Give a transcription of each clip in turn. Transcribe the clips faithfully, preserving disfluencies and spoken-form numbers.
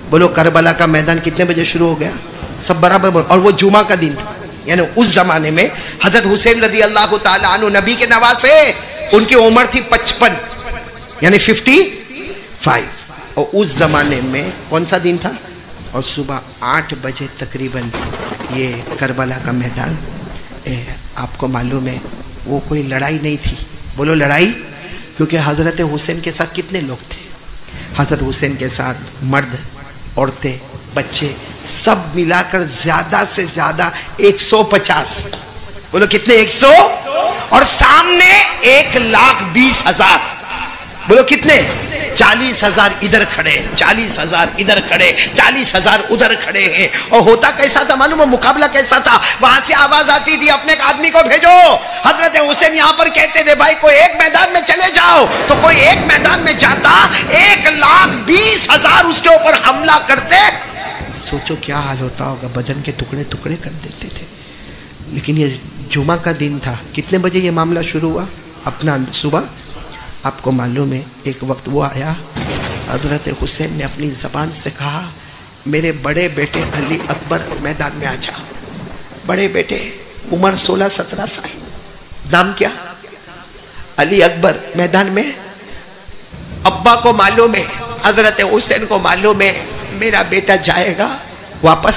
बोलो करबला का मैदान कितने बजे शुरू हो गया? सब बराबर बोलो। और वो जुमा का दिन था, यानी उस जमाने में हजरत हुसैन रजी अल्लाह ताला अन्हु नबी के नवासे, उनकी उम्र थी पचपन यानी फिफ्टी फाइव। और उस जमाने में कौन सा दिन था? और सुबह आठ बजे तकरीबन ये करबला का मैदान, ए, आपको मालूम है वो कोई लड़ाई नहीं थी। बोलो लड़ाई, क्योंकि हजरत हुसैन के साथ कितने लोग थे? हजरत हुसैन के साथ मर्द, औरतें, बच्चे सब मिलाकर ज्यादा से ज्यादा एक सौ पचास। बोलो कितने? एक सौ। और सामने एक लाख बीस हजार। बोलो कितने? चालीस हजार इधर खड़े, चालीस हजार इधर खड़े, चालीस हजार उधर खड़े हैं। और होता कैसा था मालूम? मुकाबला कैसा था? वहां से आवाज आती थी अपने एक आदमी को भेजो। हजरत हुसैन यहां पर कहते थे भाई कोई एक मैदान में चले जाओ, तो कोई एक मैदान में जाता, एक लाख बीस हजार उसके ऊपर हमला करते। सोचो क्या हाल होता होगा, बदन के टुकड़े टुकड़े कर देते थे। लेकिन ये जुमा का दिन था। कितने बजे ये मामला शुरू हुआ? अपना सुबह। आपको मालूम है एक वक्त वो आया, हजरत हुसैन ने अपनी जबान से कहा मेरे बड़े बेटे अली अकबर मैदान में आ जा। बड़े बेटे, उम्र सोलह सत्रह साल, नाम क्या? अली अकबर मैदान में। अब्बा को मालूम है, हजरत हुसैन को मालूम है मेरा बेटा जाएगा वापस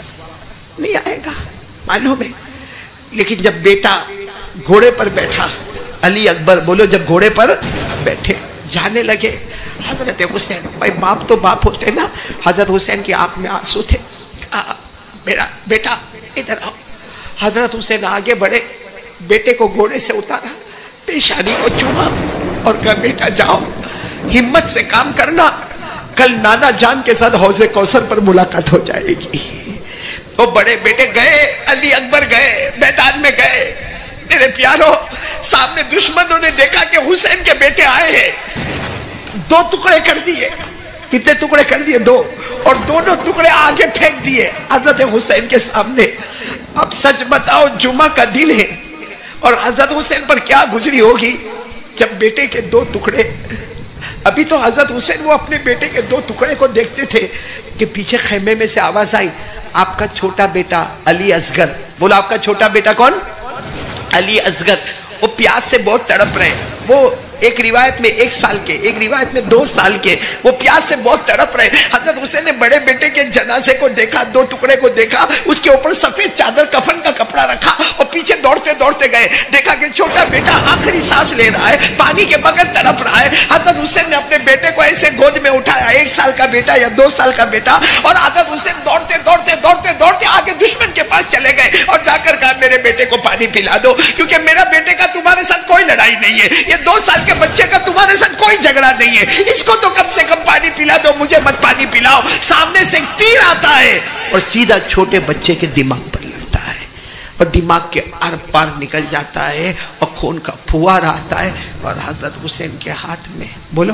नहीं आएगा, मालूम है। लेकिन जब बेटा घोड़े पर बैठा, अली अकबर बोलो जब घोड़े पर बैठे जाने लगे, हजरत हुसैन, भाई बाप तो बाप होते ना, हजरत हुसैन की आंख में आंसू थे। कहा मेरा बेटा इधर आओ। हजरत हुसैन आगे बढ़े, बेटे को घोड़े से उतारा, पेशानी को चूमा और कहा बेटा जाओ, हिम्मत से काम करना, कल नाना जान के साथ हौजे कौसर पर मुलाकात हो जाएगी। वो बड़े बेटे गए, अली अकबर गए, मैदान में गए। मेरे प्यारों, सामने दुश्मनों ने देखा कि हुसैन के बेटे आए हैं, दो टुकड़े कर दिए। कितने टुकड़े कर दिए? दो। और दोनों टुकड़े आगे फेंक दिए हजरत हुसैन के सामने। अब सच बताओ, जुमा का दिन है और हजरत हुसैन पर क्या गुजरी होगी जब बेटे के दो टुकड़े। अभी तो हजरत हुसैन वो अपने बेटे के दो टुकड़े को देखते थे कि पीछे खेमे में से आवाज आई, आपका छोटा बेटा अली असगर। बोला आपका छोटा बेटा कौन? अली असगर। वो प्यास से बहुत तड़प रहे। वो एक रिवायत में एक साल के, एक रिवायत में दो साल के, वो प्यास से बहुत तड़प रहे। हजरत हुसैन ने बड़े बेटे के जनाजे को देखा, दो टुकड़े को देखा, उसके ऊपर सफेद चादर कफन का कपड़ा रखा और पीछे दौड़ते दौड़ते गए। देखा कि छोटा बेटा आखिरी सांस ले रहा है, पानी के बगैर तड़प रहा है। हजरत हुसैन ने अपने बेटे को ऐसे गोद में उठाया, एक साल का बेटा या दो साल का बेटा, और हजरत हुसैन दौड़ते दौड़ते दौड़ते दौड़ते आगे दुश्मन के पास चले गए और जाकर कहा मेरे बेटे को पानी पिला दो, क्योंकि मेरा बेटे का तुम्हारे साथ कोई लड़ाई नहीं है, ये दो साल के बच्चे का तुम्हारे साथ कोई झगड़ा नहीं है, इसको तो कम से कम पानी पिला दो, मुझे मत पानी पिलाओ। सामने से तीर आता है और सीधा छोटे बच्चे के दिमाग पर लगता है और दिमाग के आर पार निकल जाता है और खून का फुवारा आता है और हजरत हुसैन के हाथ में, बोलो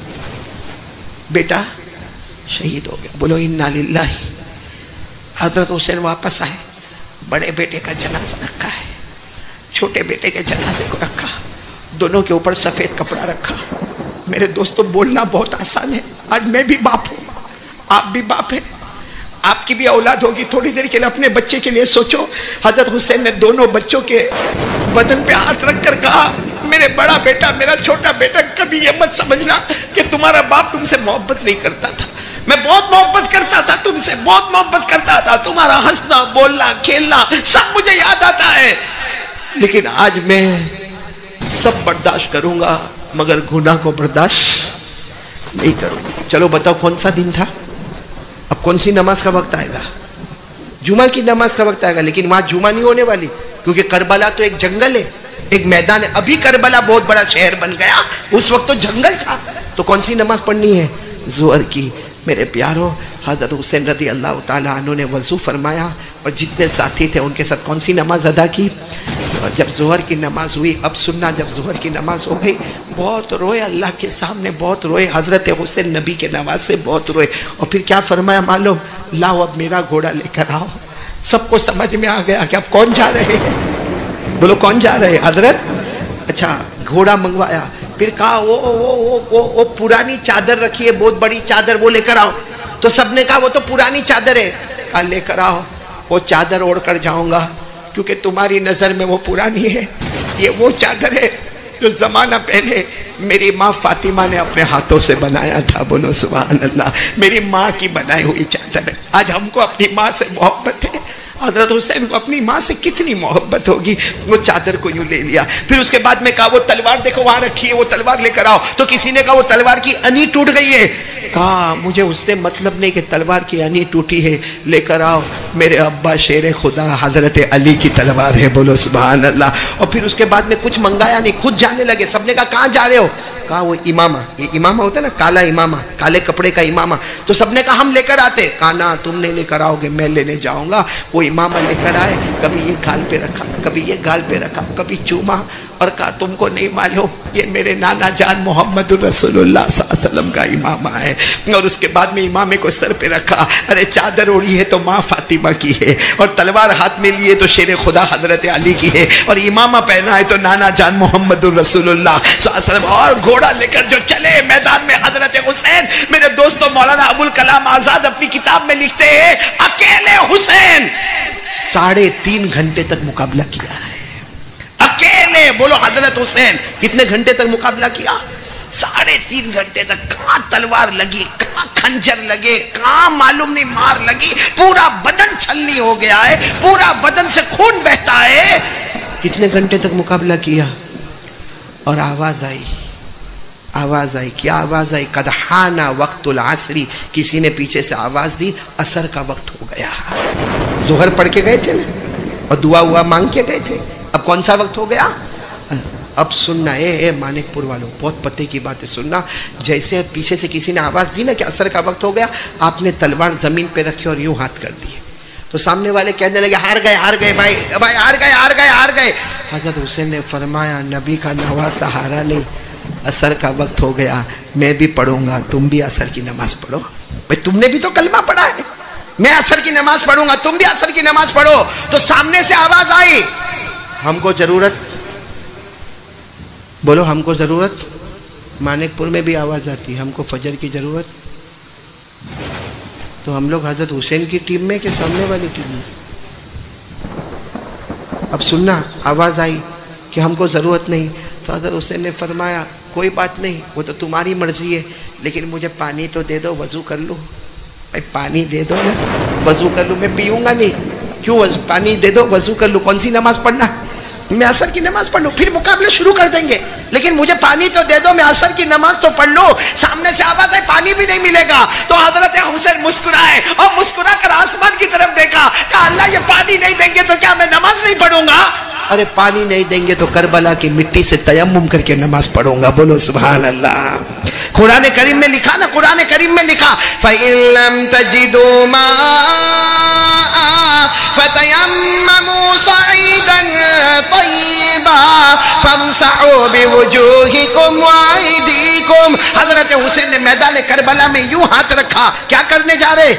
बेटा शहीद हो गया। बोलो इन्ना लिल्लाही। हजरत हुसैन वापस आए, बड़े बेटे का जनाजा रखा है, छोटे बेटे के जनाजे को रखा, दोनों के ऊपर सफेद कपड़ा रखा। मेरे दोस्तों, बोलना बहुत आसान है, आज मैं भी बाप हूं, आप भी बाप हैं, आपकी भी औलाद होगी। थोड़ी देर के लिए अपने बच्चे के लिए सोचो। हजरत हुसैन ने दोनों बच्चों के बदन पे हाथ रखकर कहा मेरे बड़ा बेटा, मेरा छोटा बेटा, कभी ये मत समझना कि तुम्हारा बाप तुमसे मोहब्बत नहीं करता था, मैं बहुत मोहब्बत करता था तुमसे, बहुत मोहब्बत करता था, तुम्हारा हंसना बोलना खेलना सब मुझे याद आता है, लेकिन आज मैं सब बर्दाश्त करूंगा मगर गुनाह को बर्दाश्त नहीं करूंगा। चलो बताओ कौन सा दिन था? अब कौन सी नमाज का वक्त आएगा? जुमा की नमाज का वक्त आएगा, लेकिन वहां जुमा नहीं होने वाली, क्योंकि करबला तो एक जंगल है, एक मैदान है। अभी करबला बहुत बड़ा शहर बन गया, उस वक्त तो जंगल था। तो कौन सी नमाज पढ़नी है? जोहर की। मेरे प्यारों, हजरत हुसैन रज़ी अल्लाह ताला अन्हु ने वजू फरमाया और जितने साथी थे उनके साथ कौन सी नमाज अदा की? जब जोहर की नमाज हुई, अब सुनना, जब जोहर की नमाज हो गई, बहुत रोए अल्लाह के सामने, बहुत रोए। हजरत हुसैन नबी के नमाज से बहुत रोए और फिर क्या फरमाया मालूम? लाओ अब मेरा घोड़ा लेकर आओ। सबको समझ में आ गया कि अब कौन जा रहे हैं, बोलो कौन जा रहे हैं? हजरत। अच्छा, घोड़ा मंगवाया, फिर कहा वो वो वो वो, वो पुरानी चादर रखी है, बहुत बड़ी चादर, वो लेकर आओ। تو سب نے کہا وہ تو پرانی چادر ہے. کہا لے کر آؤ. وہ چادر اوڑھ کر جاؤں گا کیونکہ تمہاری نظر میں وہ پرانی ہے. یہ وہ چادر ہے جو زمانہ پہلے میری ماں فاطمہ نے اپنے ہاتھوں سے بنایا تھا. بولو سبحان اللہ. میری ماں کی بنائی ہوئی چادر ہے. آج ہم کو اپنی ماں سے محبت ہے. حضرت حسین کو اپنی ماں سے کتنی محبت ہوگی. وہ چادر کو یوں لے لیا. پھر اس کے بعد میں کہا وہ تلوار دیکھو وہاں رکھی ہے, وہ تلوار لے کر آؤ. تو کسی نے کہا وہ تلوار کی انی ٹوٹ گئی ہے. کہا مجھے اس سے مطلب نہیں کہ تلوار کی انی ٹوٹی ہے, لے کر آؤ. میرے ابا شیر خدا حضرت علی کی تلوار ہے. بولو سبحان اللہ. اور پھر اس کے بعد میں کچھ منگایا نہیں, خود جانے لگے. سب نے کہا کہاں جا رہے ہو؟ کہا وہ امامہ, یہ امامہ ہوتا ہے نا, کالا امامہ, کالے کپڑے کا امامہ. تو سب نے کہا ہم لے کر آتے. کہا نہ تم نہیں لے کر آؤ گے, میں لینے جاؤں گا. وہ امامہ لے کر آئے. کبھی یہ گال پہ رکھا, کبھی یہ گال پہ رکھا, کبھی چوما, اور کہا تم کو نہیں معلوم یہ میرے نانا جان محمد الرسول اللہ صلی اللہ علیہ وسلم کا امامہ ہے. اور اس کے بعد میں امامے کو سر پہ رکھا. ارے چادر اوڑھی ہے تو ماں فاطمہ کی ہے, اور تلوار ہاتھ میں لیے تو شیر خدا حضرت علی کی ہے, اور امامہ پہنا ہے تو نانا جان محمد الرسول اللہ صلی اللہ علیہ وسلم. اور گھوڑا لے کر جو چلے میدان میں حضرت حسین. میرے دوستوں مولانا ابوالکلام آزاد اپنی کتاب میں لکھتے ہیں اکیلے حسین ساڑھے تین گھنٹے تک مقابلہ کیا ہے. اکیلے. بولو حضرت حسین کتنے گھنٹے تک مقابلہ کیا؟ ساڑھے تین گھنٹے تک. کہاں تلوار لگی, کہاں خنجر لگے, کہاں معلوم نہیں مار لگی. پورا بدن چھلنی ہو گیا ہے, پورا بدن سے خون بہتا ہے. کتنے گھنٹے تک مقابلہ کیا؟ اور آواز آئی, آواز آئی. کیا آواز آئی؟ قد حان وقت العصری. کسی نے پیچھے سے آواز دی عصر کا وقت ہو گیا. ظہر پڑھ کے گئے تھے نا, اور دعا ہوا مانگ کے گئے تھے. اب کون سا وقت ہو گیا؟ اب سننا اے اے مانک پور والوں, بہت پتے کی بات ہے سننا. جیسے پیچھے سے کسی نے آواز دی نا کہ عصر کا وقت ہو گیا, آپ نے تلوار زمین پہ رکھی اور یوں ہاتھ کر دیے. تو سامنے والے کہنے لگے ہار گئے ہار گئے بھائی بھائی ہار گئے ہار گئے ہار گئے. حضرت حسین نے فرمایا نبی کا نواسا ہارا نہیں, عصر کا وقت ہو گیا, میں بھی پڑھوں گا, تم بھی عصر کی نماز پڑھو. بھائی تم نے بھی تو کلمہ پڑھا ہے, میں عصر کی نماز پڑھوں گا, تم بھی عصر کی نماز پڑھو. تو سامنے سے آواز آئی ہم کو ضرورت, بولو ہم کو ضرورت. مانک پور میں بھی آواز آتی ہم کو فجر کی ضرورت. تو ہم لوگ حضرت حسین کی ٹیم میں کہ سامنے والی ٹیم میں؟ اب سننا, آواز آئی کہ ہم کو ضرورت نہیں. تو حضرت حسین نے فرمایا کوئی بات نہیں, وہ تو تمہاری مرضی ہے, لیکن مجھے پانی تو دے دو, وضو کر لوں. بھائی پانی دے دو نا, وضو کر لوں. میں پیوں گا نہیں, کیوں پانی دے دو وضو کر لوں. کون سی نماز پڑھنا؟ میں عصر کی نماز پڑھ لوں, پھر مقابلہ شروع کر دیں گے, لیکن مجھے پانی تو دے دو, میں عصر کی نماز تو پڑھ لوں. سامنے سے آواز ہے پانی بھی نہیں ملے گا. تو حضرت حسین مسکرائے اور مسکرا کر آسمان کی طرف دیکھا, کہا اللہ یہ پانی نہیں دیں گے تو کیا میں نماز نہیں پڑھوں گا؟ ارے پانی نہیں دیں گے تو کربلا کی مٹی سے تیمم کر کے نماز پڑھوں گا. بولو سبحان اللہ. قرآن کریم میں لکھا نا, قرآن کریم میں لکھا فَإِن لَمْ تَجِدُوا مَاءً فَتَيَمَّمُوا صَعِيدًا طَيِّبًا فَامْسَحُوا بِوُجُوهِكُمْ وَأَيْدِيكُمْ. حضرت حسین نے میدان کربلا میں یوں ہاتھ رکھا, کیا کرنے جا رہے؟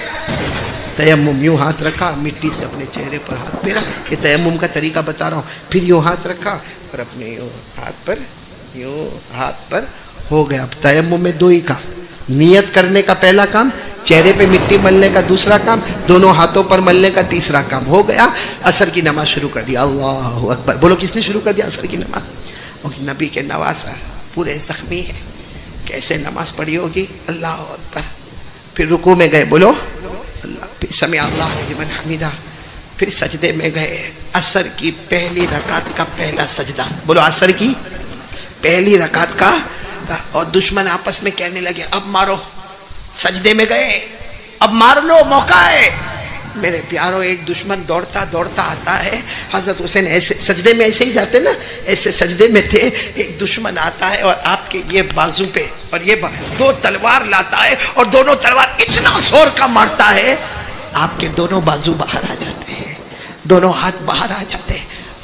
تیمم. یوں ہاتھ رکھا, مٹی سے اپنے چہرے پر ہاتھ پھیرا. یہ تیمم کا طریقہ بتا رہا ہوں. پھر یوں ہاتھ رکھا اور اپنے یوں ہاتھ پر یوں ہاتھ پر ہو گیا. تیمم میں دو ہی کام, نیت کرنے کا پہلا کام, چہرے پہ مٹی ملنے کا دوسرا کام, دونوں ہاتھوں پر ملنے کا تیسرا کام. ہو گیا. عصر کی نماز شروع کر دیا. اللہ اکبر. بولو کس نے شروع کر دیا عصر کی نماز؟ اور نبی کے نواسا پورے زخمی ہیں, کیسے نماز پڑھی ہوگی. اللہ اکبر. پھر رکوع میں گئے, بولو اللہ, پھر سمع اللہ لمن حمیدہ, پھر سجدے میں گئے. عصر کی پہلی رکعت کا پہلا سجدہ, بولو عصر کی پہلی رکعت کا. اور دشمن آپس میں کہنے لگے اب مارو. سجدے میں گئے, اب مار لو, موقع ہے. میرے پیاروں ایک دشمن دوڑتا دوڑتا آتا ہے. حضرت حسین ایسے سجدے میں ایسے ہی جاتے نا, ایسے سجدے میں تھے. ایک دشمن آتا ہے اور آپ کے یہ بازو پہ اور یہ دو تلوار لاتا ہے, اور دونوں تلوار اتنا زور کا مارتا ہے آپ کے دونوں بازو باہر آ جاتے ہیں, دونوں ہاتھ باہر آ جاتے ہیں.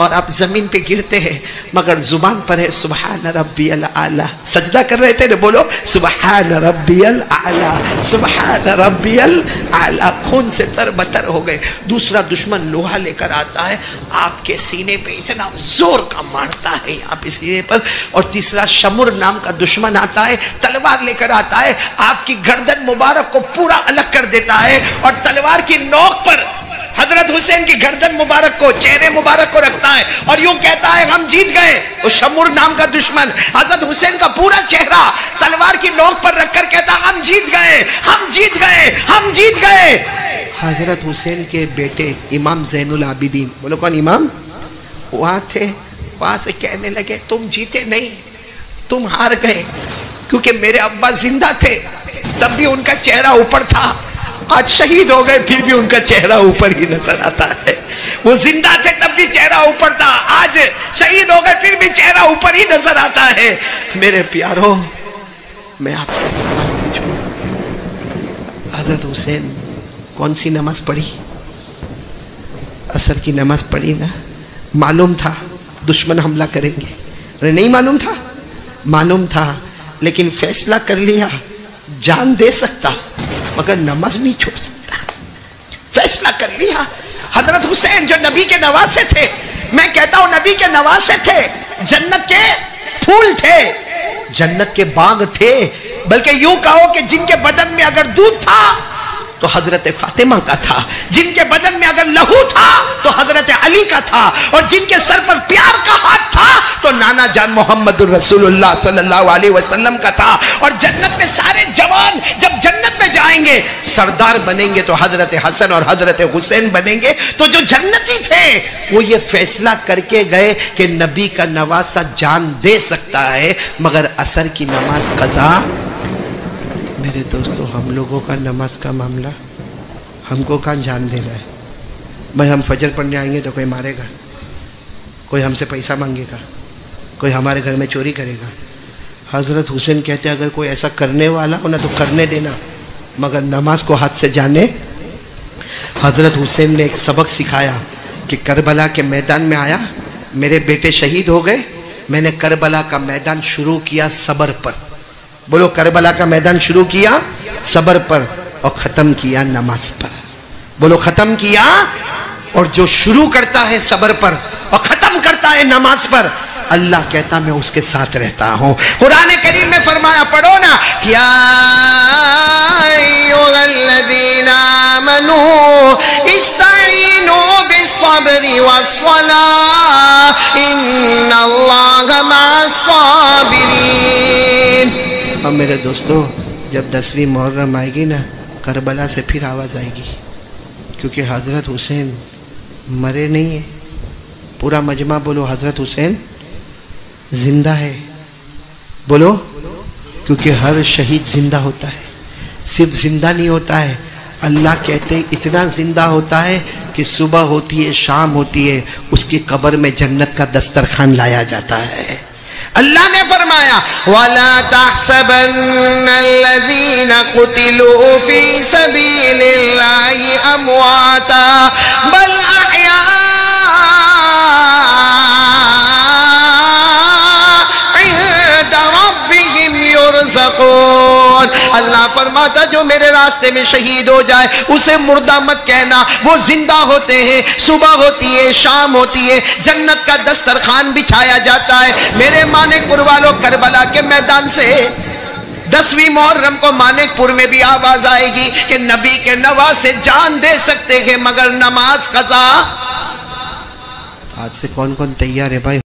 اور آپ زمین پہ گرتے ہیں مگر زبان پر ہے سبحان ربی الاعلی. سجدہ کر رہے تھے نا, بولو سبحان ربی الاعلی, سبحان ربی الاعلی. خون سے تر بتر ہو گئے. دوسرا دشمن لوہا لے کر آتا ہے, آپ کے سینے پہ اتنا زور کا مارتا ہے یہاں پہ سینے پر. اور تیسرا شمر نام کا دشمن آتا ہے, تلوار لے کر آتا ہے, آپ کی گردن مبارک کو پورا الگ کر دیتا ہے اور تلوار کی نوک پر حضرت حسین کی گردن مبارک کو, چہرے مبارک کو رکھتا ہے اور یوں کہتا ہے ہم جیت گئے. وہ شمر نام کا دشمن حضرت حسین کا پورا چہرہ تلوار کی نوک پر رکھ کر کہتا ہم جیت گئے, ہم جیت گئے, ہم جیت گئے. حضرت حسین کے بیٹے امام زین العابدین, بولو کون امام, وہاں تھے. وہاں سے کہنے لگے تم جیتے نہیں, تم ہار گئے, کیونکہ میرے ابا زندہ تھے تب بھی ان کا چہرہ اوپر تھا, آج شہید ہو گئے پھر بھی ان کا چہرہ اوپر ہی نظر آتا ہے. وہ زندہ تھے تب بھی چہرہ اوپر تھا, آج شہید ہو گئے پھر بھی چہرہ اوپر ہی نظر آتا ہے. میرے پیارو, میں آپ سے سوال پوچھوں, حضرت حسین کون سی نماز پڑھی؟ عصر کی نماز پڑھی نا. معلوم تھا دشمن حملہ کریں گے, نہیں معلوم تھا؟ معلوم تھا, لیکن فیصلہ کر لیا جان دے سکتا مگر نماز نہیں چھوڑ سکتا. فیصلہ کر لیا. حضرت حسین جو نبی کے نواسے تھے, میں کہتا ہوں نبی کے نواسے تھے, جنت کے پھول تھے, جنت کے باغ تھے, بلکہ یوں کہو کہ جن کے بدن میں اگر دودھ تھا تو حضرت فاطمہ کا تھا, جن کے بدن میں اگر لہو تھا تو حضرت علی کا تھا, اور جن کے سر پر پیار کا ہاتھ تھا تو نانا جان محمد الرسول اللہ صلی اللہ علیہ وسلم کا تھا. اور جنت میں سارے جوان جب جنت میں جائیں گے سردار بنیں گے تو حضرت حسن اور حضرت حسین بنیں گے. تو جو جنتی تھے وہ یہ فیصلہ کر کے گئے کہ نبی کا نواسا جان دے سکتا ہے مگر عصر کی نماز قضا. میرے دوستو, ہم لوگوں کا نماز کا معاملہ ہم کو کہاں جان دینا ہے. بھائی ہم فجر پڑھنے آئیں گے تو کوئی مارے گا, کوئی ہم سے پیسہ مانگے گا, کوئی ہمارے گھر میں چوری کرے گا. حضرت حسین کہتے ہیں اگر کوئی ایسا کرنے والا ہو نا تو کرنے دینا مگر نماز کو ہاتھ سے جانے. حضرت حسین نے ایک سبق سکھایا کہ کربلا کے میدان میں آیا, میرے بیٹے شہید ہو گئے, میں نے کربلا کا میدان شروع کیا صبر پر. بولو کربلا کا میدان شروع کیا صبر پر اور ختم کیا نماز پر. بولو ختم کیا. اور جو شروع کرتا ہے صبر پر اور ختم کرتا ہے نماز پر, اللہ کہتا میں اس کے ساتھ رہتا ہوں. قرآن کریم میں فرمایا, پڑھو نا, یا ایھا الذین آمنوا استعینوا بالصبر والصلاۃ ان اللہ مع الصابرین. اب میرے دوستو, جب دسویں محرم آئے گی نا, کربلا سے پھر آواز آئے گی, کیونکہ حضرت حسین مرے نہیں ہیں. پورا مجمع بولو حضرت حسین زندہ ہے. بولو, کیونکہ ہر شہید زندہ ہوتا ہے, صرف زندہ نہیں ہوتا ہے, اللہ کہتے اتنا زندہ ہوتا ہے کہ صبح ہوتی ہے شام ہوتی ہے اس کی قبر میں جنت کا دسترخوان لایا جاتا ہے. اللہ نے فرمایا وَلَا تَحْسَبَنَّ الَّذِينَ قُتِلُوا فِي سَبِيلِ اللَّهِ أَمْوَاتًا بَلْ أَحْيَاءٌ عِندَ رَبِّهِمْ يُرْزَقُونَ. اللہ فرماتا جو میرے راستے میں شہید ہو جائے اسے مردہ مت کہنا, وہ زندہ ہوتے ہیں, صبح ہوتی ہے شام ہوتی ہے, جنت کا دسترخوان بچھایا جاتا ہے. میرے مانک پور والوں, کربلا کے میدان سے دسویں محرم کو مانک پور میں بھی آواز آئے گی کہ نبی کے نواسے جان دے سکتے ہیں مگر نماز قضا. آج سے کون کون تیار ہے بھائی؟